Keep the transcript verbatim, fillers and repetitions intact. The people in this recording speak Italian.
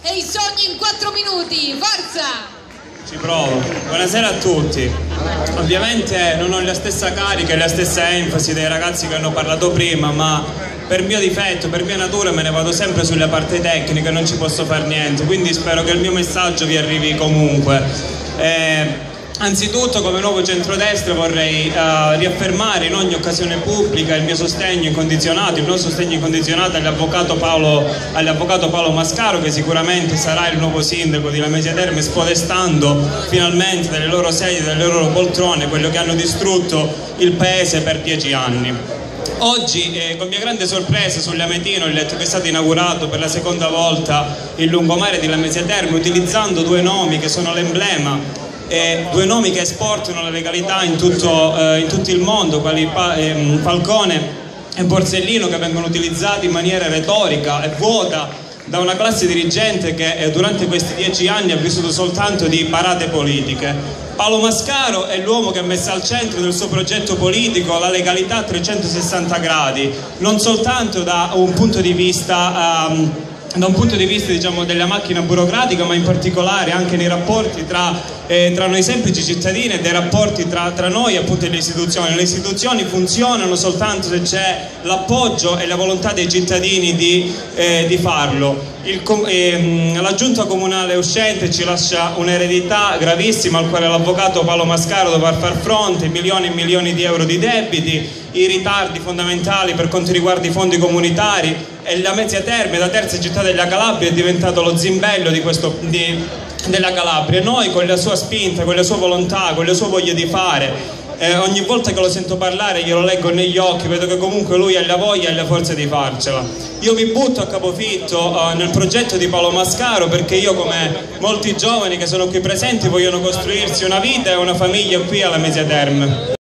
e i sogni in quattro minuti, forza! Ci provo. Buonasera a tutti. Ovviamente non ho la stessa carica e la stessa enfasi dei ragazzi che hanno parlato prima, ma per mio difetto, per mia natura me ne vado sempre sulle parti tecniche, non ci posso fare niente, quindi spero che il mio messaggio vi arrivi comunque. Eh, Anzitutto, come nuovo centrodestra vorrei uh, riaffermare in ogni occasione pubblica il mio sostegno incondizionato, il nostro sostegno incondizionato all'avvocato Paolo, all'avvocato Paolo Mascaro, che sicuramente sarà il nuovo sindaco di Lamezia Terme, spodestando finalmente dalle loro sedie, dalle loro poltrone quello che hanno distrutto il paese per dieci anni. Oggi, eh, con mia grande sorpresa, sull'Ametino ho letto che è stato inaugurato per la seconda volta il lungomare di Lamezia Terme, utilizzando due nomi che sono l'emblema, Eh, due nomi che esportano la legalità in tutto, eh, in tutto il mondo, quali pa eh, Falcone e Borsellino, che vengono utilizzati in maniera retorica e vuota da una classe dirigente che eh, durante questi dieci anni ha vissuto soltanto di parate politiche. Paolo Mascaro è l'uomo che ha messo al centro del suo progetto politico la legalità a trecentosessanta gradi, non soltanto da un punto di vista um, da un punto di vista, diciamo, della macchina burocratica, ma in particolare anche nei rapporti tra, eh, tra noi semplici cittadini e dei rapporti tra, tra noi e appunto le istituzioni. Le istituzioni funzionano soltanto se c'è l'appoggio e la volontà dei cittadini di, eh, di farlo. Eh, la giunta comunale uscente ci lascia un'eredità gravissima al quale l'avvocato Paolo Mascaro dovrà far fronte, milioni e milioni di euro di debiti, i ritardi fondamentali per quanto riguarda i fondi comunitari, e Lamezia Terme, da terza città della Calabria, è diventato lo zimbello di questo, di, della Calabria. E noi, con la sua spinta, con la sua volontà, con la sua voglia di fare, eh, ogni volta che lo sento parlare glielo leggo negli occhi, vedo che comunque lui ha la voglia e la forza di farcela. Io mi butto a capofitto uh, nel progetto di Paolo Mascaro, perché io, come molti giovani che sono qui presenti, vogliono costruirsi una vita e una famiglia qui alla Lamezia Terme.